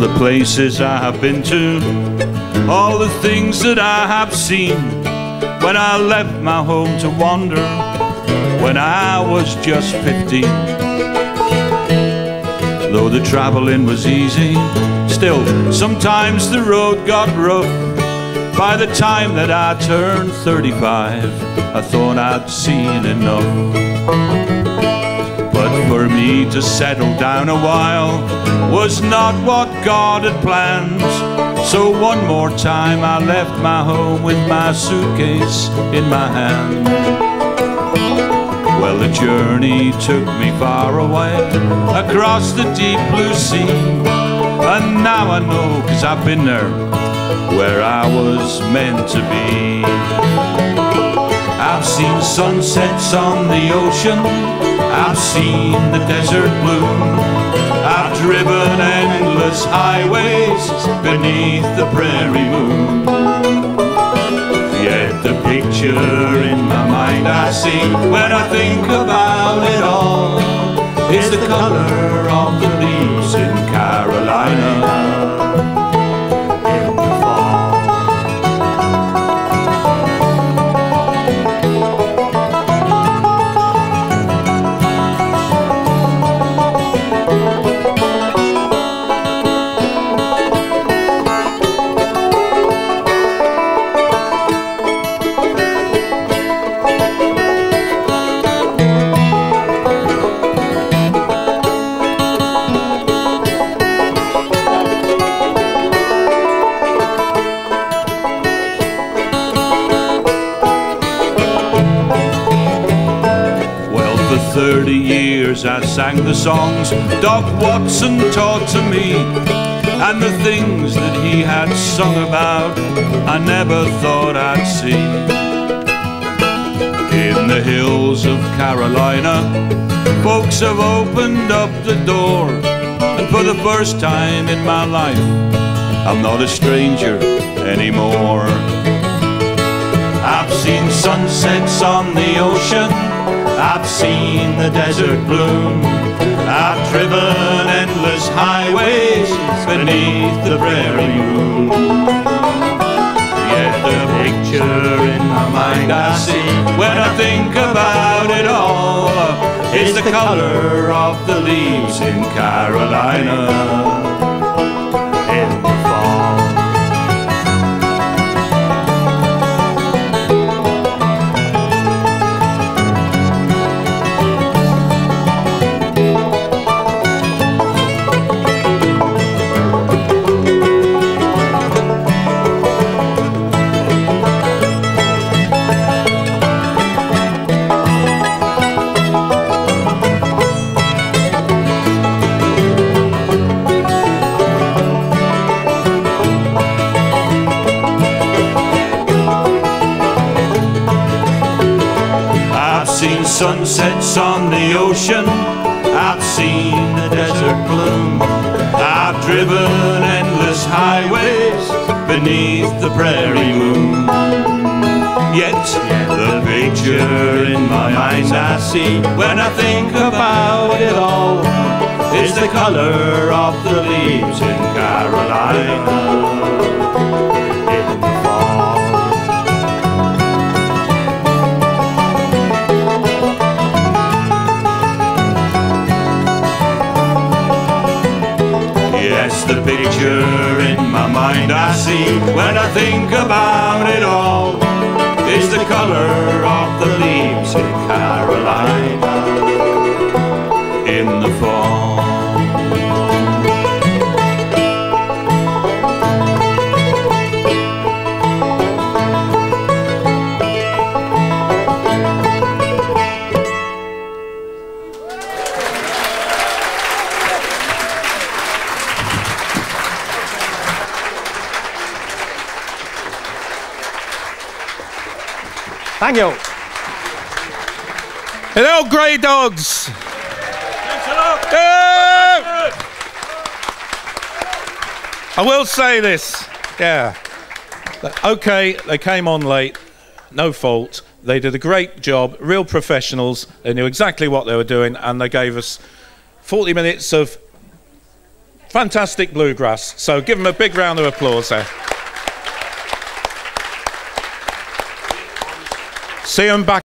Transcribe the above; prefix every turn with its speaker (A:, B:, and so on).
A: the places I have been to, all the things that I have seen, when I left my home to wander, when I was just 15. Though the traveling was easy, still sometimes the road got rough. By the time that I turned 35, I thought I'd seen enough. But for me to settle down a while was not what God had planned. So one more time I left my home with my suitcase in my hand. Well, the journey took me far away, across the deep blue sea. And now I know, 'cause I've been there, where I was meant to be. I've seen sunsets on the ocean, I've seen the desert bloom, I've driven endless highways beneath the prairie moon. Yet the picture in my mind I see when I think about it all is the color of the leaves in Carolina. For 30 years I sang the songs Doc Watson taught to me, and the things that he had sung about I never thought I'd see. In the hills of Carolina, folks have opened up the door, and for the first time in my life I'm not a stranger anymore. I've seen sunsets on the ocean, I've seen the desert bloom, I've driven endless highways beneath the prairie moon. Yet the picture in my mind I see when I think about it all is the color of the leaves in Carolina in the fall. Sunsets on the ocean, I've seen the desert bloom, I've driven endless highways beneath the prairie moon. Yet the picture in my mind I see when I think about it all is the color of the leaves in Carolina in the fall. Yes, the picture in my mind I see when I think about it all is the color of the leaves in Carolina in the fall.
B: Thank you. Hello, Grey Dogs. Yeah. I will say this, yeah. Okay, they came on late, no fault. They did a great job, real professionals. They knew exactly what they were doing, and they gave us 40 minutes of Fantastic bluegrass. So give them a big round of applause there. See them back.